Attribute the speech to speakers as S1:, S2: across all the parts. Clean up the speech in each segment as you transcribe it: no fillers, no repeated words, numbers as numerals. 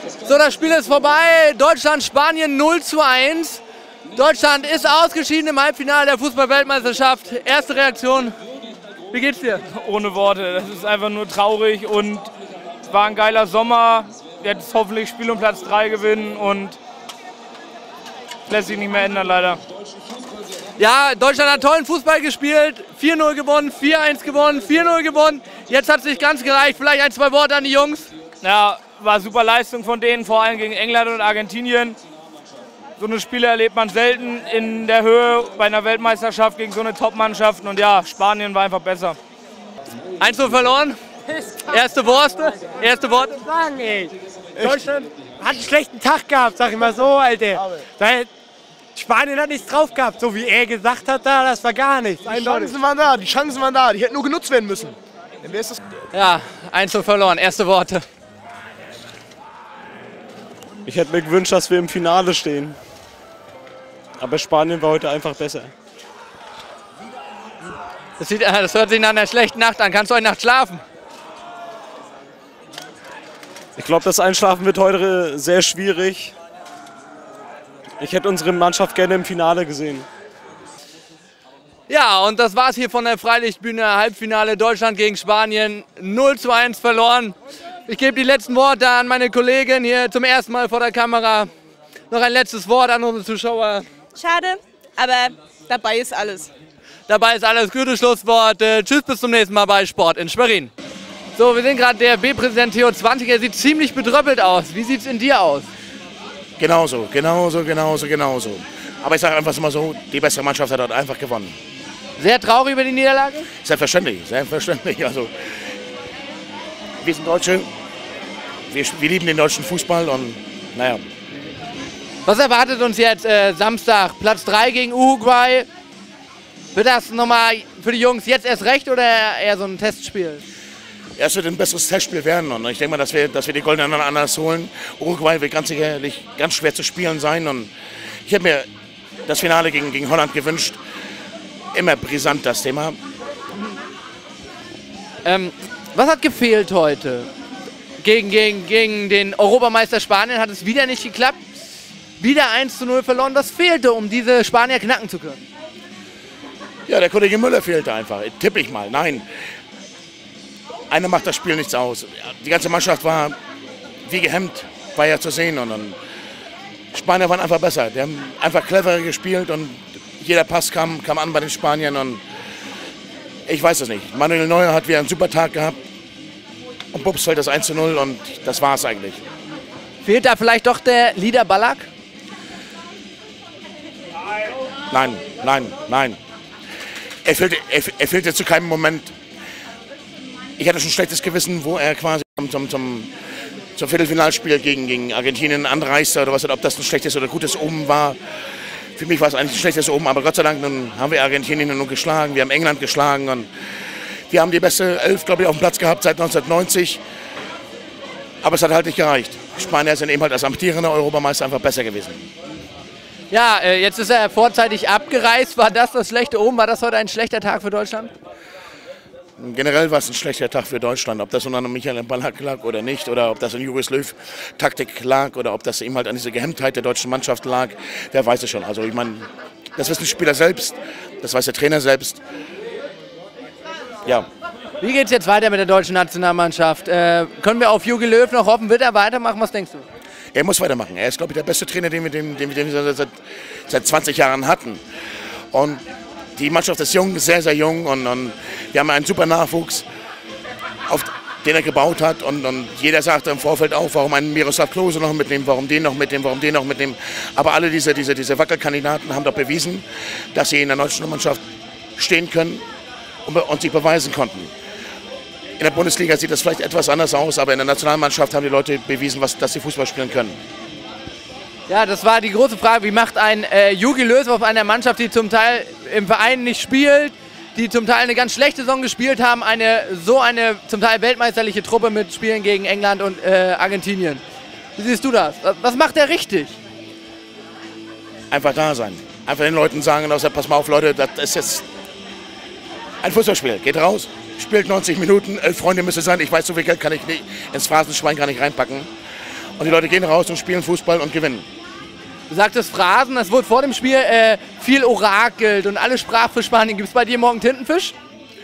S1: So, das Spiel ist vorbei. Deutschland, Spanien 0:1. Deutschland ist ausgeschieden im Halbfinale der Fußball-Weltmeisterschaft. Erste Reaktion, wie geht's dir?
S2: Ohne Worte, das ist einfach nur traurig und es war ein geiler Sommer. Jetzt hoffentlich Spiel um Platz 3 gewinnen und lässt sich nicht mehr ändern leider.
S1: Ja, Deutschland hat tollen Fußball gespielt, 4:0 gewonnen, 4:1 gewonnen, 4:0 gewonnen. Jetzt hat es nicht ganz gereicht, vielleicht ein, zwei Worte an die Jungs.
S2: Ja, war super Leistung von denen, vor allem gegen England und Argentinien. So eine Spiele erlebt man selten in der Höhe bei einer Weltmeisterschaft gegen so eine Top-Mannschaft. Und ja, Spanien war einfach besser.
S1: 1:0 verloren. Erste Worte.
S3: Sagen, ey. Deutschland hat einen schlechten Tag gehabt, sag ich mal so, Alter. Spanien hat nichts drauf gehabt, so wie er gesagt hat, das war gar nichts.
S4: Die Chancen waren da, die hätten nur genutzt werden müssen.
S1: Ja, 1:0 verloren. Erste Worte.
S5: Ich hätte mir gewünscht, dass wir im Finale stehen. Aber Spanien war heute einfach besser.
S1: Das hört sich nach einer schlechten Nacht an. Kannst du heute Nacht schlafen?
S5: Ich glaube, das Einschlafen wird heute sehr schwierig. Ich hätte unsere Mannschaft gerne im Finale gesehen.
S1: Ja, und das war's hier von der Freilichtbühne. Halbfinale Deutschland gegen Spanien. 0:1 verloren. Ich gebe die letzten Worte an meine Kollegin hier zum ersten Mal vor der Kamera. Noch ein letztes Wort an unsere Zuschauer.
S6: Schade, aber dabei ist alles.
S1: Dabei ist alles. Gute Schlussworte. Tschüss, bis zum nächsten Mal bei Sport in Schwerin. So, wir sehen gerade DFB-Präsident Theo Zwanzig. Er sieht ziemlich bedröppelt aus. Wie sieht's in dir aus?
S4: Genauso. Aber ich sage einfach mal so, die bessere Mannschaft hat dort einfach gewonnen.
S1: Sehr traurig über die Niederlage?
S4: Selbstverständlich. Also, wir sind Deutsche, wir lieben den deutschen Fußball und naja.
S1: Was erwartet uns jetzt Samstag? Platz 3 gegen Uruguay. Wird das nochmal für die Jungs jetzt erst recht oder eher so ein Testspiel?
S4: Ja, es wird ein besseres Testspiel werden und ich denke mal, dass wir die Goldenen Ananas holen. Uruguay wird ganz sicherlich ganz schwer zu spielen sein und ich hätte mir das Finale gegen Holland gewünscht. Immer brisant das Thema.
S1: Was hat gefehlt heute? Gegen den Europameister Spanien hat es wieder nicht geklappt. Wieder 1:0 verloren. Was fehlte, um diese Spanier knacken zu können?
S4: Ja, der Kollege Müller fehlte einfach. Tippe ich mal. Nein. Einer macht das Spiel nichts aus. Die ganze Mannschaft war wie gehemmt, war ja zu sehen. Und Spanier waren einfach besser. Die haben einfach cleverer gespielt und jeder Pass kam an bei den Spaniern. Und ich weiß es nicht. Manuel Neuer hat wieder einen super Tag gehabt. Und bups fällt das 1:0 und das war es eigentlich.
S1: Fehlt da vielleicht doch der Leader Ballack?
S4: Nein. Er fehlte zu keinem Moment. Ich hatte schon ein schlechtes Gewissen, wo er quasi zum Viertelfinalspiel gegen Argentinien anreiste oder was, ob das ein schlechtes oder gutes Omen war. Für mich war es eigentlich ein schlechtes Omen, aber Gott sei Dank haben wir Argentinien nun geschlagen, wir haben England geschlagen und wir haben die beste Elf, glaube ich, auf dem Platz gehabt seit 1990. Aber es hat halt nicht gereicht. Spanier sind eben halt als amtierender Europameister einfach besser gewesen.
S1: Ja, jetzt ist er vorzeitig abgereist. War das schlechte Omen? War das heute ein schlechter Tag für Deutschland?
S4: Generell war es ein schlechter Tag für Deutschland. Ob das nun an Michael Ballack lag oder nicht, oder ob das an Joris Löw-Taktik lag, oder ob das eben halt an dieser Gehemmtheit der deutschen Mannschaft lag, wer weiß es schon. Also ich meine, das wissen die Spieler selbst, das weiß der Trainer selbst. Ja.
S1: Wie geht es jetzt weiter mit der deutschen Nationalmannschaft? Können wir auf Jogi Löw noch hoffen? Wird er weitermachen? Was denkst du?
S4: Er muss weitermachen. Er ist, glaube ich, der beste Trainer, den wir seit 20 Jahren hatten. Und die Mannschaft ist jung, sehr, sehr jung. Und wir haben einen super Nachwuchs, auf den er gebaut hat. Und jeder sagte im Vorfeld auch, warum einen Miroslav Klose noch mitnehmen, warum den noch mitnehmen, warum den noch mitnehmen. Aber alle diese Wackelkandidaten haben doch bewiesen, dass sie in der deutschen Mannschaft stehen können und sich beweisen konnten. In der Bundesliga sieht das vielleicht etwas anders aus, aber in der Nationalmannschaft haben die Leute bewiesen, dass sie Fußball spielen können.
S1: Ja, das war die große Frage. Wie macht ein Jogi Löw auf einer Mannschaft, die zum Teil im Verein nicht spielt, die zum Teil eine ganz schlechte Saison gespielt haben, eine zum Teil weltmeisterliche Truppe mit Spielen gegen England und Argentinien? Wie siehst du das? Was macht er richtig?
S4: Einfach da sein. Einfach den Leuten sagen, pass mal auf Leute, das ist jetzt ein Fußballspiel. Geht raus, spielt 90 Minuten, 11 Freunde müssen sein. Ich weiß, so viel Geld kann ich nicht ins Phrasenschwein gar nicht reinpacken. und die Leute gehen raus und spielen Fußball und gewinnen.
S1: Du sagtest Phrasen, es wurde vor dem Spiel viel orakelt und alles sprach für Spanien. Gibt es bei dir morgen Tintenfisch?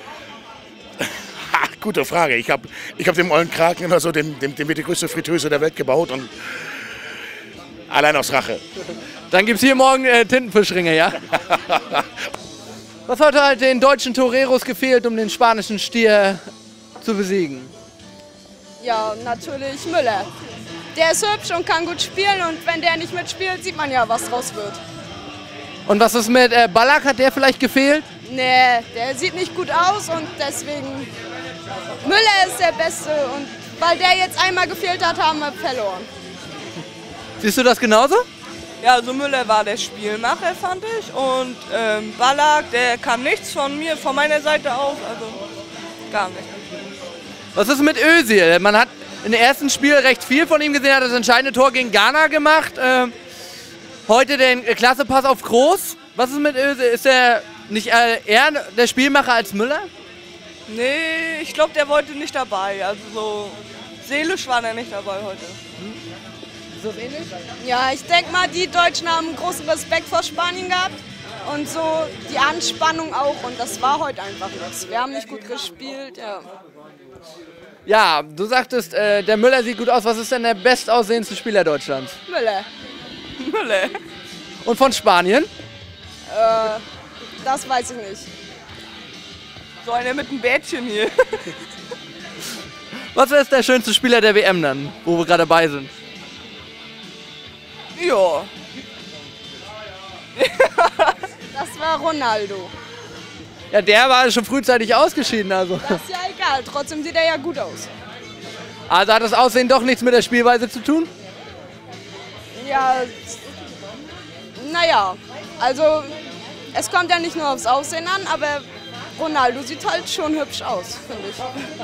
S4: Ha, gute Frage. Ich hab dem ollen Kraken oder so, dem wird die größte Fritteuse der Welt gebaut und allein aus Rache.
S1: Dann gibt es hier morgen Tintenfischringe, ja? Was hat halt den deutschen Toreros gefehlt, um den spanischen Stier zu besiegen?
S6: Ja, natürlich Müller. Der ist hübsch und kann gut spielen und wenn der nicht mitspielt, sieht man ja, was draus wird.
S1: Und was ist mit Ballack? Hat der vielleicht gefehlt?
S6: Nee, der sieht nicht gut aus und deswegen Müller ist der Beste und weil der jetzt einmal gefehlt hat, haben wir verloren.
S1: Siehst du das genauso?
S7: Ja, also Müller war der Spielmacher, fand ich. Und Ballack, der kann nichts von meiner Seite aus, also gar nicht.
S1: Was ist mit Özil? Man hat im ersten Spiel recht viel von ihm gesehen, hat das entscheidende Tor gegen Ghana gemacht. Heute den Klassepass auf Groß. Was ist mit Özil? Ist er nicht eher der Spielmacher als Müller?
S7: Nee, ich glaube, der wollte nicht dabei. Also so seelisch war er nicht dabei heute.
S1: Ist das ähnlich?
S6: Ja, ich denke mal, die Deutschen haben großen Respekt vor Spanien gehabt und so die Anspannung auch und das war heute einfach nichts. Wir haben nicht gut gespielt, ja.
S1: Ja, du sagtest, der Müller sieht gut aus. Was ist denn der bestaussehendste Spieler Deutschlands?
S6: Müller.
S7: Müller.
S1: Und von Spanien?
S6: Das weiß ich nicht.
S7: So einer mit einem Bärtchen hier.
S1: Was ist der schönste Spieler der WM dann, wo wir gerade dabei sind?
S7: Ja.
S6: Das war Ronaldo.
S1: Ja, der war schon frühzeitig ausgeschieden. Also
S6: Das ist ja egal, trotzdem sieht er ja gut aus.
S1: hat das Aussehen doch nichts mit der Spielweise zu tun?
S6: Ja, naja, also es kommt ja nicht nur aufs Aussehen an, aber Ronaldo sieht halt schon hübsch aus, finde ich.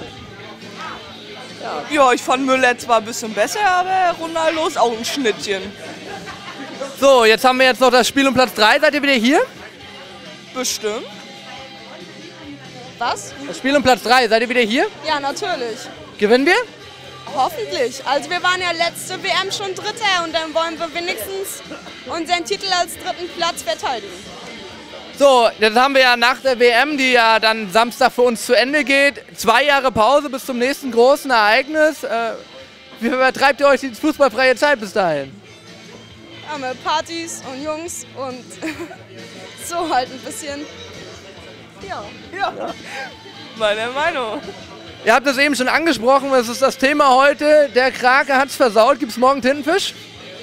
S7: Ja, ich fand Müller zwar ein bisschen besser, aber Ronaldo ist auch ein Schnittchen.
S1: So, jetzt haben wir jetzt noch das Spiel um Platz 3. Seid ihr wieder hier?
S7: Bestimmt.
S6: Was?
S1: Das Spiel um Platz 3. Seid ihr wieder hier?
S6: Ja, natürlich.
S1: Gewinnen wir?
S6: Hoffentlich. Also wir waren ja letzte WM schon Dritter und dann wollen wir wenigstens unseren Titel als dritten Platz verteidigen.
S1: So, jetzt haben wir ja nach der WM, die ja dann Samstag für uns zu Ende geht, 2 Jahre Pause bis zum nächsten großen Ereignis. Wie vertreibt ihr euch die fußballfreie Zeit bis dahin?
S6: Haben wir Partys und Jungs und so halt ein bisschen. Ja.
S7: Meine Meinung.
S1: Ihr habt es eben schon angesprochen, das ist das Thema heute. Der Krake hat's versaut. Gibt's morgen Tintenfisch?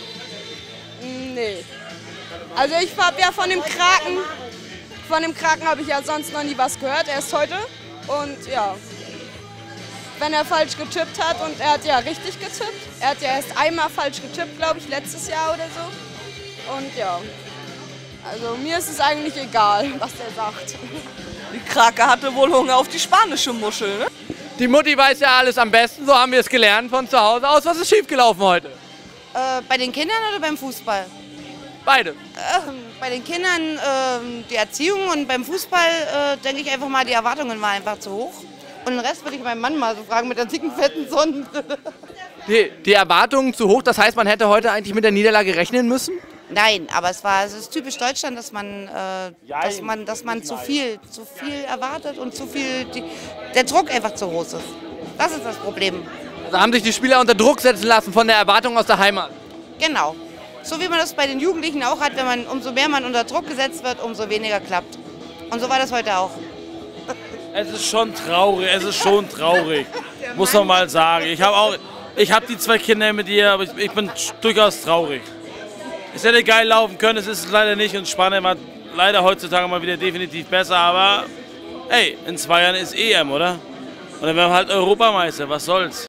S6: Nee. Also ich habe ja von dem Kraken habe ich ja sonst noch nie was gehört, erst heute. Und ja, wenn er falsch getippt hat und er hat ja richtig getippt. Er hat ja erst einmal falsch getippt, glaube ich, letztes Jahr oder so. Und ja, also mir ist es eigentlich egal, was er sagt.
S7: Die Krake hatte wohl Hunger auf die spanische Muschel, ne?
S1: Die Mutti weiß ja alles am besten, so haben wir es gelernt von zu Hause aus. Was ist schiefgelaufen heute?
S8: Bei den Kindern oder beim Fußball?
S1: Beide.
S8: Bei den Kindern die Erziehung und beim Fußball denke ich einfach mal, die Erwartungen waren einfach zu hoch. Und den Rest würde ich meinen Mann mal so fragen mit der dicken, fetten Sonnenbrille.
S1: Die Erwartungen zu hoch, das heißt, man hätte heute eigentlich mit der Niederlage rechnen müssen?
S8: Nein, aber es ist typisch Deutschland, dass man zu viel erwartet und der Druck einfach zu groß ist. Das ist das Problem.
S1: Also haben sich die Spieler unter Druck setzen lassen von der Erwartung aus der Heimat?
S8: Genau. So wie man das bei den Jugendlichen auch hat, umso mehr man unter Druck gesetzt wird, umso weniger klappt. Und so war das heute auch.
S9: Es ist schon traurig, muss man mal sagen. Ich habe die 2 Kinder mit ihr, aber ich bin durchaus traurig. Es hätte geil laufen können, es ist leider nicht und Spanien war leider heutzutage mal wieder definitiv besser, aber hey, in 2 Jahren ist EM, oder? Und dann werden wir halt Europameister, was soll's.